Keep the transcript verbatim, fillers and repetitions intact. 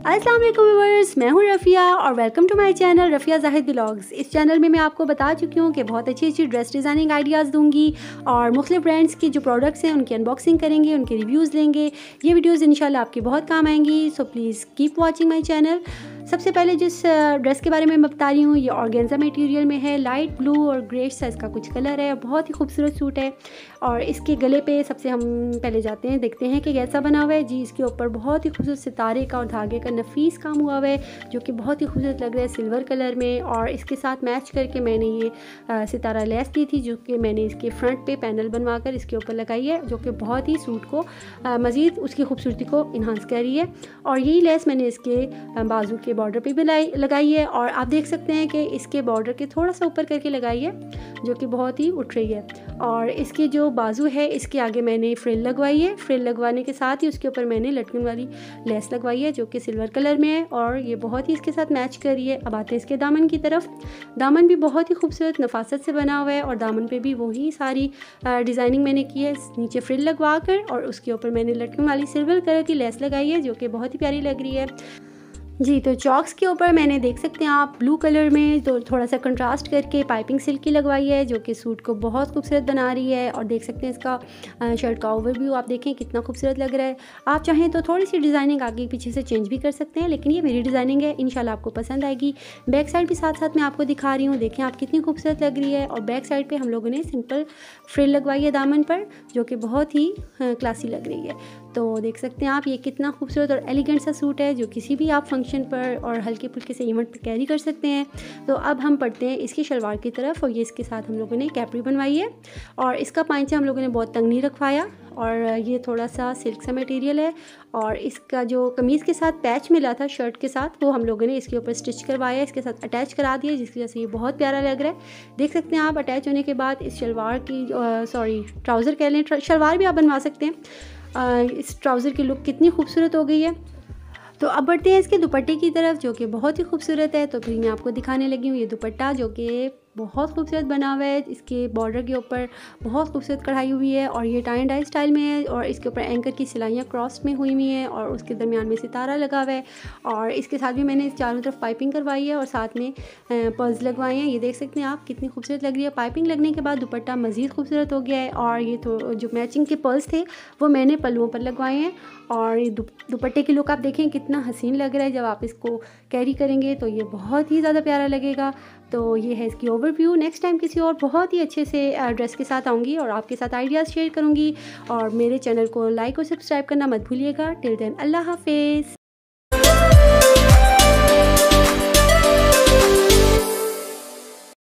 अस्सलाम वालेकुम व्यूअर्स, मैं हूं रफ़िया और welcome to my channel Rafiya Zahid vlogs. इस चैनल में मैं आपको बता चुकी हूं कि बहुत अच्छी अच्छी ड्रेस डिज़ाइनिंग आइडियाज़ दूंगी और मुख्तलिफ ब्रांड्स की जो प्रोडक्ट्स हैं उनकी अनबॉक्सिंग करेंगे, उनके रिव्यूज़ लेंगे। ये वीडियोज़ इंशाल्लाह आपके बहुत काम आएंगी, so please keep watching my channel. सबसे पहले जिस ड्रेस के बारे में मैं बता रही हूँ, ये ऑर्गेन्जा मटेरियल में है। लाइट ब्लू और ग्रेश सा इसका कुछ कलर है, बहुत ही खूबसूरत सूट है। और इसके गले पे सबसे हम पहले जाते हैं, देखते हैं कि कैसा बना हुआ है। जी, इसके ऊपर बहुत ही खूबसूरत सितारे का और धागे का नफीस काम हुआ हुआ है, जो कि बहुत ही खूबसूरत लग रहा है सिल्वर कलर में। और इसके साथ मैच करके मैंने ये आ, सितारा लेस ली थी, जो कि मैंने इसके फ्रंट पे पैनल बनवा कर इसके ऊपर लगाई है, जो कि बहुत ही सूट को मज़ीद उसकी खूबसूरती को इन्हांस कर रही है। और यही लेस मैंने इसके बाजू के बॉर्डर पे भी लगाई है, और आप देख सकते हैं कि इसके बॉर्डर के थोड़ा सा ऊपर करके लगाई है, जो कि बहुत ही उठ रही है। और इसकी जो बाजू है, इसके आगे मैंने फ्रिल लगवाई है। फ्रिल लगवाने के साथ ही उसके ऊपर मैंने लटकन वाली लेस लगवाई है, जो कि सिल्वर कलर में है, और ये बहुत ही इसके साथ मैच कर रही है। अब आते हैं इसके दामन की तरफ। दामन भी बहुत ही खूबसूरत नफासत से बना हुआ है, और दामन पे भी वही सारी डिज़ाइनिंग मैंने की है। नीचे फ्रिल लगवा कर और उसके ऊपर मैंने लटकन वाली सिल्वर कलर की लेस लगाई है, जो कि बहुत ही प्यारी लग रही है। जी, तो चॉक्स के ऊपर मैंने देख सकते हैं आप ब्लू कलर में तो थोड़ा सा कंट्रास्ट करके पाइपिंग सिल्क की लगवाई है, जो कि सूट को बहुत खूबसूरत बना रही है। और देख सकते हैं इसका शर्ट का ओवरव्यू आप देखें कितना खूबसूरत लग रहा है। आप चाहें तो थोड़ी सी डिज़ाइनिंग आगे पीछे से चेंज भी कर सकते हैं, लेकिन ये मेरी डिज़ाइनिंग है, इंशाल्लाह आपको पसंद आएगी। बैक साइड भी साथ साथ मैं आपको दिखा रही हूँ, देखें आप कितनी खूबसूरत लग रही है। और बैक साइड पर हम लोगों ने सिंपल फ्रिल लगवाई है दामन पर, जो कि बहुत ही क्लासी लग रही है। तो देख सकते हैं आप ये कितना खूबसूरत और एलिगेंट सा सूट है, जो किसी भी आप फंक्शन पर और हल्के फुल्के से इवेंट पर कैरी कर सकते हैं। तो अब हम पढ़ते हैं इसकी शलवार की तरफ, और ये इसके साथ हम लोगों ने कैपरी बनवाई है, और इसका पांचा हम लोगों ने बहुत तंग नहीं रखवाया। और ये थोड़ा सा सिल्क सा मटेरियल है, और इसका जो कमीज़ के साथ पैच मिला था शर्ट के साथ, वो हम लोगों ने इसके ऊपर स्टिच करवाया, इसके साथ अटैच करा दिया, जिसकी वजह से ये बहुत प्यारा लग रहा है। देख सकते हैं आप अटैच होने के बाद इस शलवार की सॉरी ट्राउज़र कह लें, शलवार भी आप बनवा सकते हैं। आ, इस ट्राउज़र की लुक कितनी खूबसूरत हो गई है। तो अब बढ़ते हैं इसके दुपट्टे की तरफ, जो कि बहुत ही खूबसूरत है। तो फिर मैं आपको दिखाने लगी हूँ ये दुपट्टा, जो कि बहुत खूबसूरत बना हुआ है। इसके बॉर्डर के ऊपर बहुत खूबसूरत कढ़ाई हुई है, और ये टाई एंड डाई स्टाइल में है, और इसके ऊपर एंकर की सिलाइयाँ क्रॉस में हुई हुई हैं, और उसके दरमियान में सितारा लगा हुआ है। और इसके साथ भी मैंने चारों तरफ पाइपिंग करवाई है, और साथ में पर्ल्स लगवाए हैं। ये देख सकते हैं आप कितनी खूबसूरत लग रही है। पाइपिंग लगने के बाद दुपट्टा मज़ीद खूबसूरत हो गया है। और ये तो जो मैचिंग के पर्ल्स थे वो मैंने पल्लुओं पर लगवाए हैं। और ये दुपट्टे की लुक आप देखें कितना हसीन लग रहा है। जब आप इसको कैरी करेंगे तो ये बहुत ही ज़्यादा प्यारा लगेगा। तो ये है इसकी ओवरव्यू। नेक्स्ट टाइम किसी और बहुत ही अच्छे से ड्रेस के साथ आऊँगी और आपके साथ आइडियाज़ शेयर करूँगी। और मेरे चैनल को लाइक और सब्सक्राइब करना मत भूलिएगा। टिल देन अल्लाह हाफिज़।